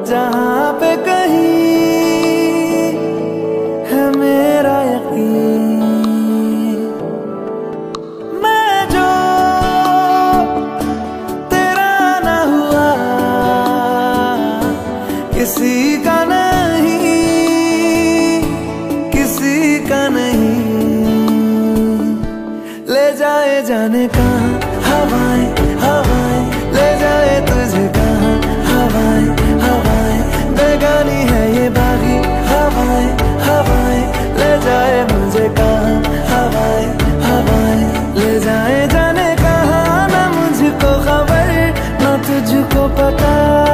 जहाँ पे कहीं है मेरा यकीन, मैं जो तेरा ना हुआ किसी का नहीं, किसी का नहीं। ले जाए जाने कहाँ हवाएं हवाएं, ले जाए तुझे कहाँ हवाएं हवाएं, बेगानी है ये बागी हवाएं हवाएं, ले जाए मुझे कहाँ हवाएं हवाएं, ले जाए जाने कहाँ ना मुझको खबर ना तुझको पता।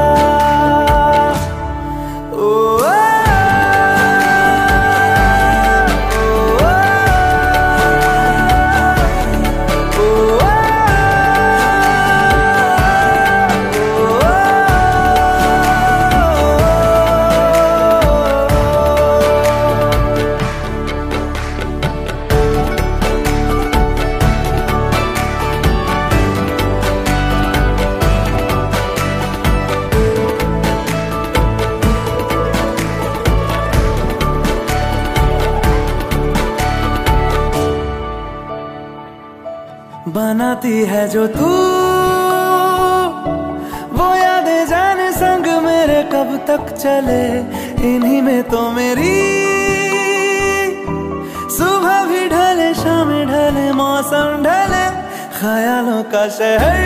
बनाती है जो तू वो यादें जाने संग मेरे कब तक चले, इन्हीं में तो मेरी सुबह भी ढले शाम ढले मौसम ढले, ख्यालों का शहर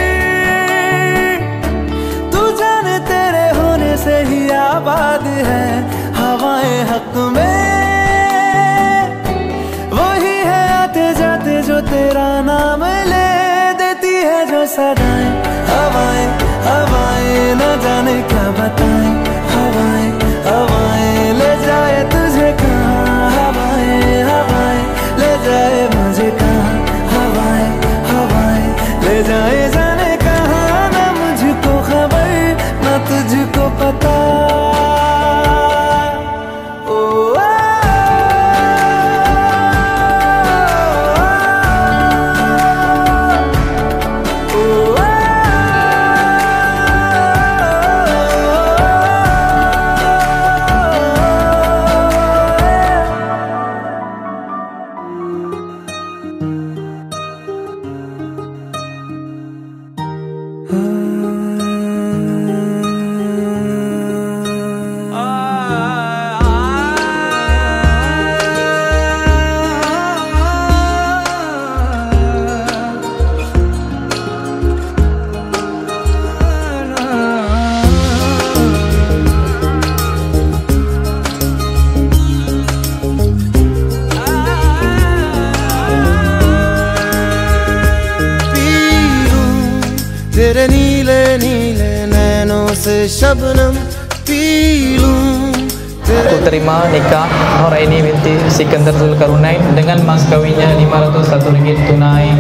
तू जाने तेरे होने से ही आबाद है। हवाएं हक में वही है आते जाते जो तेरा नाम ले देती है जो सदाएं। हवाएं हवाएं न जाने क्या बताएं, हवाएं हवाएं ले जाए तुझे कहाँ, हवाएं हवाएं ले जाए मुझे कहाँ, हवाएं हवाएं ले जाए जाने कहाँ, ना मुझको खबर ना तुझको पता। तेरे नीले नीले नैनों से शबनम पी लूं। Aku terima nikah Noraini binti Sikandar Zulkarnain dengan mas kawinnya Rp501 tunai.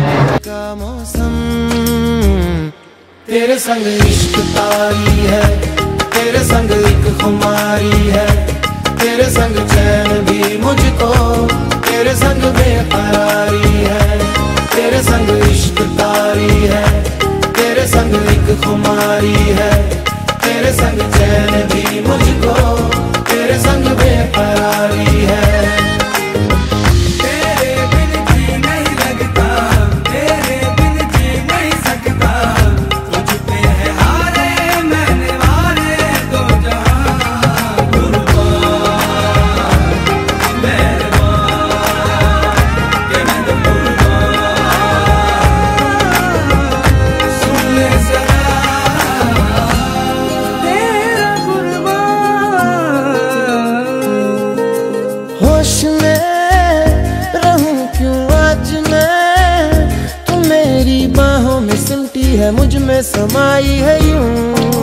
तेरे संग इश्क तारी है, तेरे संग एक खुमारी है, तेरे संग चैन भी मुझको, तेरे संग बेकरारी है, तेरे संग इश्क तारी है, तेरे संग एक खुमारी है, तेरे संग चैन भी मुझको, तेरे संग बेकरारी है। तेरे बिन जी नहीं लगता, तेरे बिन जी नहीं सकता, तुझ पे है हारे मैंने वारे दो जहां, कुर्बान मेहरबान के मैं तो होश में रहूं क्यों आज मैं, तू मेरी बाहों में सिमटी है, मुझ में समाई है यूं।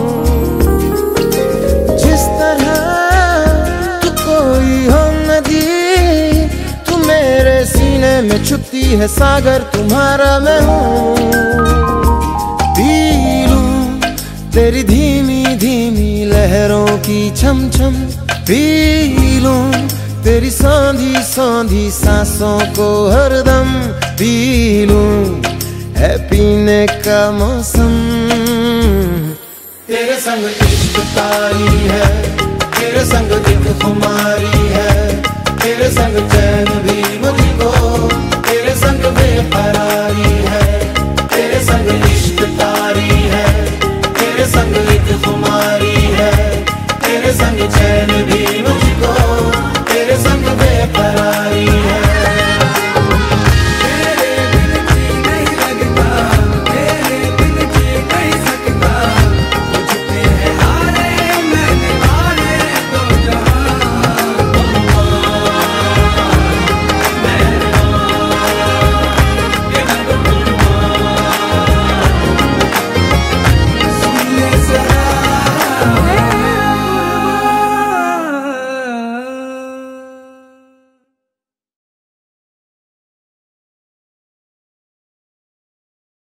जिस तरह तू कोई हो नदी, तू मेरे सीने में छुपती है सागर, तुम्हारा मैं हूँ। पी लूं तेरी धीमी धीमी लहरों की छम छम, पी लूं तेरी सांधी सांधी सांसों को हरदम, पी लूं है पीने का मौसम। तेरे संग इश्क तारी है, तेरे संग एक खुमारी है, तेरे संग चैन भी मुझको